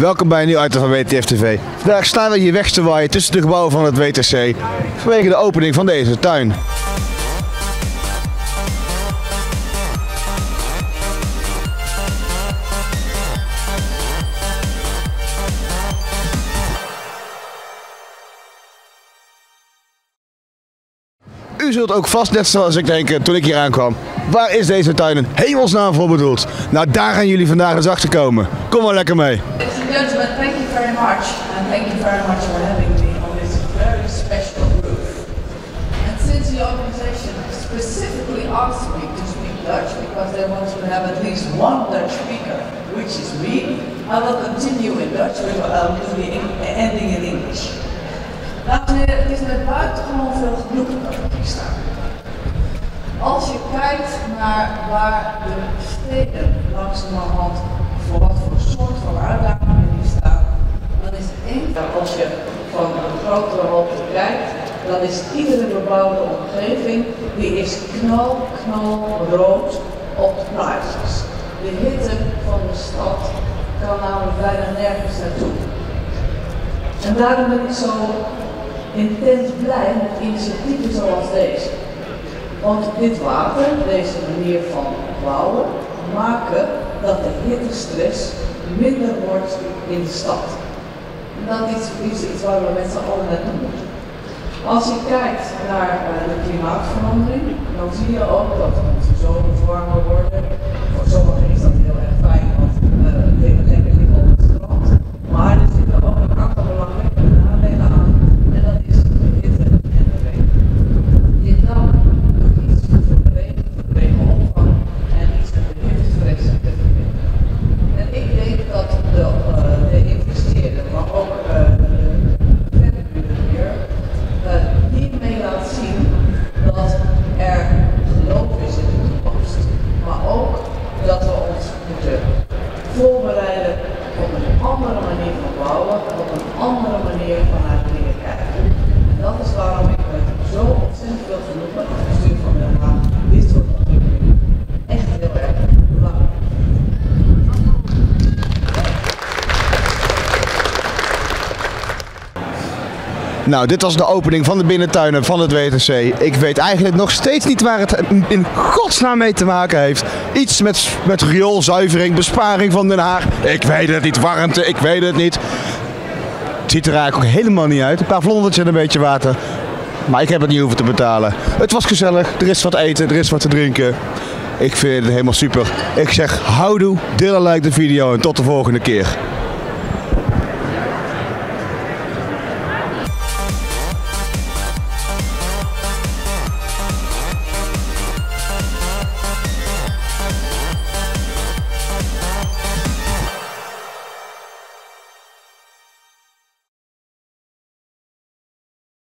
Welkom bij een nieuw item van WTF TV. Vandaag staan we hier weg te waaien tussen de gebouwen van het WTC vanwege de opening van deze tuin. U zult ook vast net zoals ik denken toen ik hier aankwam. Waar is deze tuin een hemelsnaam voor bedoeld? Nou, daar gaan jullie vandaag eens achter komen. Kom maar lekker mee. Ladies and gentlemen, thank you very much, and thank you very much for having me on this very special roof. And since the organization specifically asked me to speak Dutch because they want to have at least one Dutch speaker, which is me, I will continue in Dutch, but I'll do the ending in English. Dames en heren, het is met buitengewoon veel genoegen dat ik hier sta. Als je kijkt naar waar de steden langzamerhand voor wat voor soort van uitdagingen die staan, dan is het één. Als je van een grotere hoogte kijkt, dan is iedere bebouwde omgeving die is knalrood op de plaatjes. De hitte van de stad kan namelijk bijna nergens naartoe. En daarom ben ik zo intens blij met initiatieven zoals deze. Want dit water, deze manier van bouwen, maken dat de hittestress minder wordt in de stad. En dat is iets waar we met z'n allen naartoe moeten. Als je kijkt naar de klimaatverandering, dan zie je ook dat onze zomers warmer worden. Voor sommigen is dat heel erg fijn, want lekker liggen op het strand. Maar er zitten ook een aantal belangrijke nadelen aan. En dat is de hitte en de regen. Je kan iets voor de regenopvang en iets met de hittestress te verbinden. En ik denk dat de investeerder, maar ook de verhuurder hiermee laat zien dat er geloof is in de toekomst. Maar ook dat we ons moeten voorbereiden op een andere manier van bouwen, op een andere manier vanuit dingen kijken. En dat is waarom ik met zo ontzettend veel genoegen het bestuur van Den Haag dit soort ontwikkelingen echt heel erg belangrijk. Nou, dit was de opening van de binnentuinen van het WTC. Ik weet eigenlijk nog steeds niet waar het in godsnaam mee te maken heeft. Iets met rioolzuivering, besparing van Den Haag. Ik weet het niet, warmte, ik weet het niet. Het ziet er eigenlijk ook helemaal niet uit. Een paar vlondertjes en een beetje water. Maar ik heb het niet hoeven te betalen. Het was gezellig, er is wat eten, er is wat te drinken. Ik vind het helemaal super. Ik zeg houdoe, deel en like de video en tot de volgende keer.